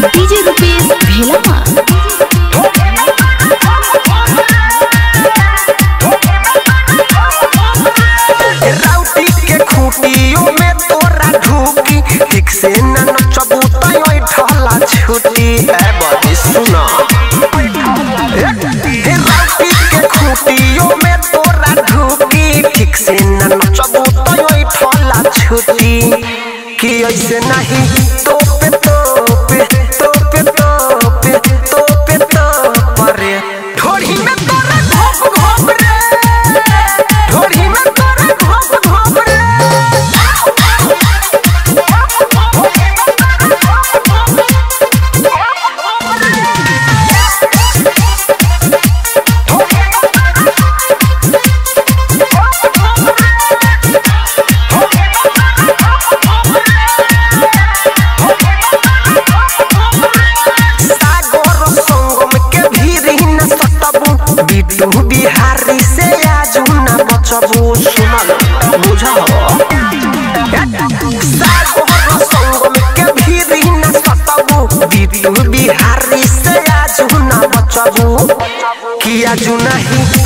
DJ Rupesh भेला राउटी के खूटियों में तोरा ढूकी ठीक से न नचबू तय ठहला छुटी है बड़ी सुना राउटी के खूटियों में तोरा ढूकी ठीक से न नचबू तय ठहला छुटी कि ऐसे नहीं तोपे तोपे तोपे तोपे तोपे तोपरे ढोड़ी में तोरा घोप घोप रे ढोड़ी में तोरा घोप घोप रे बिट्टू बिहारी से आज ना बचबू सुनल बुझा सागोर संगम के भीरी न सतबू बिट्टू बिहारी से आज ना बचबू कि आज नहीं